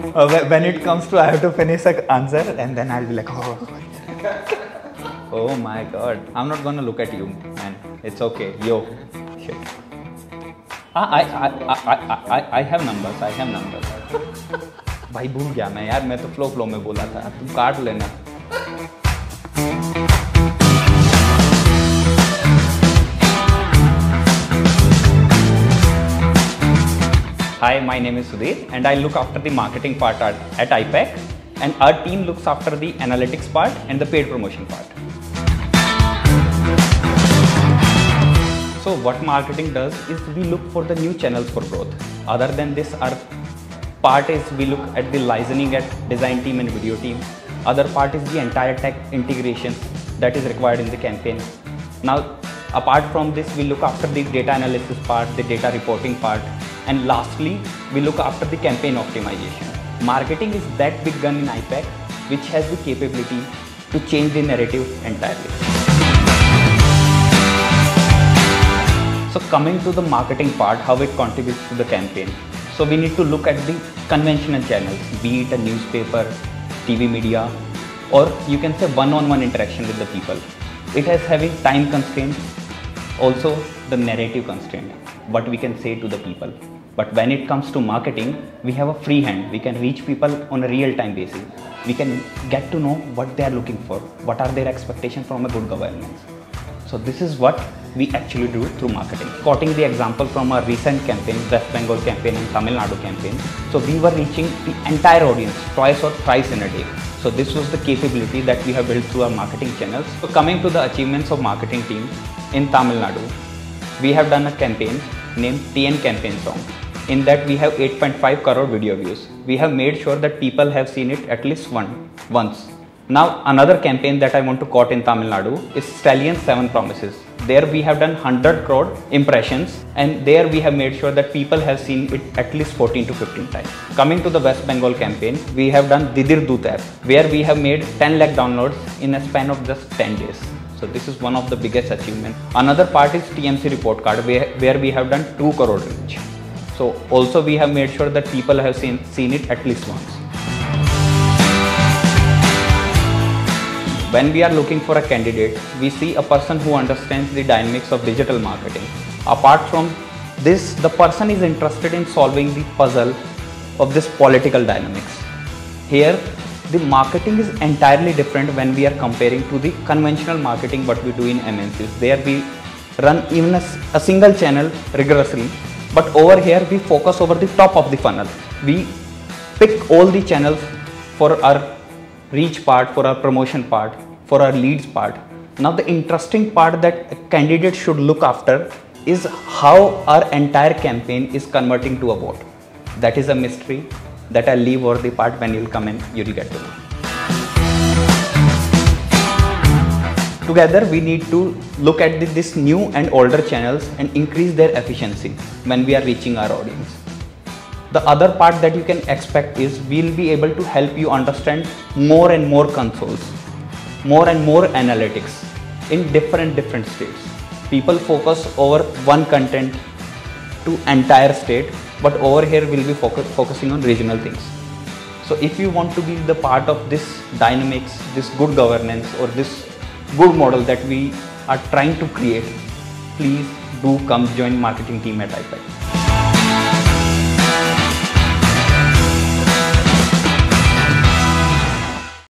When it comes to, I have to finish an answer and then I'll be like, oh. Oh my God. I'm not gonna look at you, man. It's okay. Yo. Shit. I have numbers. I have numbers. भाई भूल गया मैं यार, मैं तो flow में बोला था, तुम काट लेना. Hi, my name is Sudhir and I look after the marketing part at IPAC, and our team looks after the analytics part and the paid promotion part. So what marketing does is we look for the new channels for growth. Other than this, our part is we look at the licensing at design team and video team. Other part is the entire tech integration that is required in the campaign. Now, apart from this, we look after the data analysis part, the data reporting part, and lastly, we look after the campaign optimization. Marketing is that big gun in IPAC, which has the capability to change the narrative entirely. So coming to the marketing part, how it contributes to the campaign. So we need to look at the conventional channels, be it a newspaper, TV media, or you can say one-on-one interaction with the people. It has having time constraints, also the narrative constraint, what we can say to the people. But when it comes to marketing, we have a free hand. We can reach people on a real-time basis. We can get to know what they are looking for, what are their expectations from a good governance. So this is what we actually do through marketing. Quoting the example from our recent campaign, West Bengal campaign and Tamil Nadu campaign. So we were reaching the entire audience twice or thrice in a day. So this was the capability that we have built through our marketing channels. So coming to the achievements of marketing team in Tamil Nadu, we have done a campaign named TN Campaign Song. In that we have 8.5 crore video views. We have made sure that people have seen it at least once. Now another campaign that I want to quote in Tamil Nadu is Stallion 7 Promises. There we have done 100 crore impressions, and there we have made sure that people have seen it at least 14 to 15 times. Coming to the West Bengal campaign, we have done Didir Doot app, where we have made 10 lakh downloads in a span of just 10 days. So this is one of the biggest achievements. Another part is TMC report card, where we have done 2 crore reach. So also we have made sure that people have seen it at least once. When we are looking for a candidate, we see a person who understands the dynamics of digital marketing. Apart from this, the person is interested in solving the puzzle of this political dynamics. Here, the marketing is entirely different when we are comparing to the conventional marketing what we do in MNCs. There we run even a single channel rigorously, but over here we focus over the top of the funnel. We pick all the channels for our reach part, for our promotion part, for our leads part. Now the interesting part that a candidate should look after is how our entire campaign is converting to a vote. That is a mystery that I'll leave over the part when you'll come in, you'll get to know. Together we need to look at this new and older channels and increase their efficiency when we are reaching our audience. The other part that you can expect is we'll be able to help you understand more and more consoles, more and more analytics in different states. People focus over one content to entire state, but over here we'll be focusing on regional things. So if you want to be the part of this dynamics, this good governance, or this good model that we are trying to create, please do come join marketing team at IPAC.